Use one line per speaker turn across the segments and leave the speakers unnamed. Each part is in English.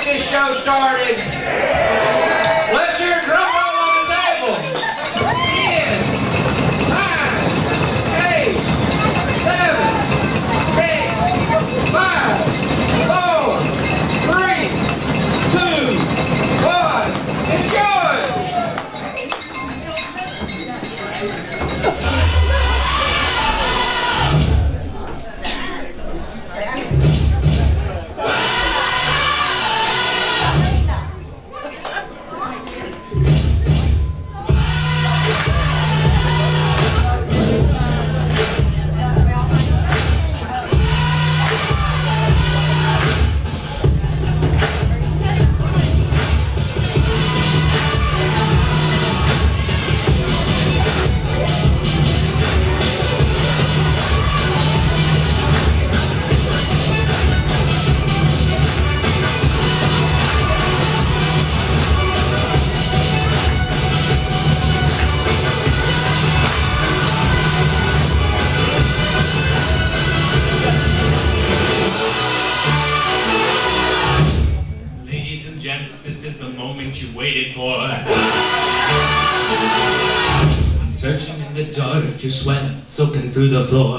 get this show started. Let's hear a drum roll on the table. 10, 9, 8, 7, 6, 5, 4, 3, 2, 1. Enjoy!
This is the moment you waited for. I'm searching in the dark, your sweat soaking through the floor.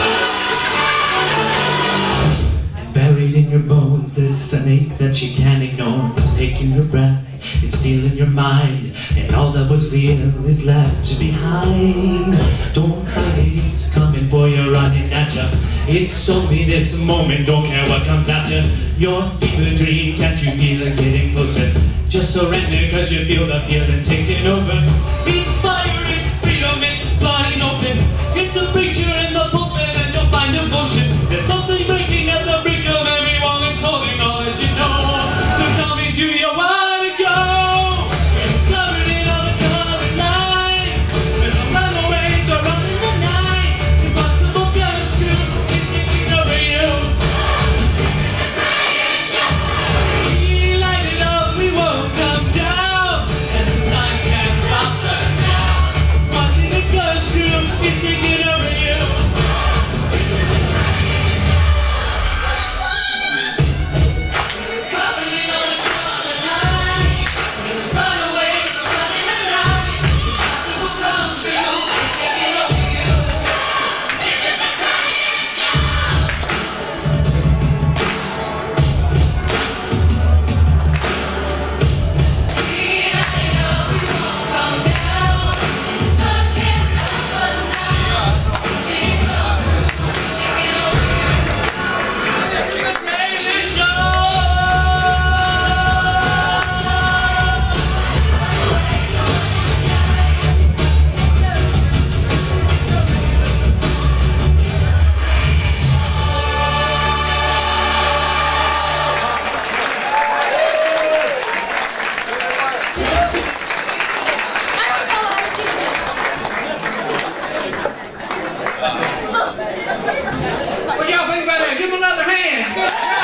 And buried in your bones, there's an ache that you can't ignore. It's taking your breath, it's stealing your mind, and all that was real is left behind. Don't hide, it's coming for you, running at you. It's only this moment, don't care what comes after. Your fever dream, can't you feel it getting closer? Just surrender, cause you feel the feeling taking over. It's fire, it's freedom, it's flying open. It's a preacher in the pulpit and you'll find devotion. There's something breaking at the brink of every wall and calling all that you know. So tell me, do you want to go? It's covered in all the colored lights. There's a runaway to run in the night. Impossible comes true, it's taking over you. We light it up, we won't come down, and the sun can't stop us now. Watching it come true, it's taking over you. It's covered in all the colored lights. There's a runaway to run in the night. Impossible comes true, it's taking over you. This is the crying show.
What y'all think about that? Give him another hand. Good job.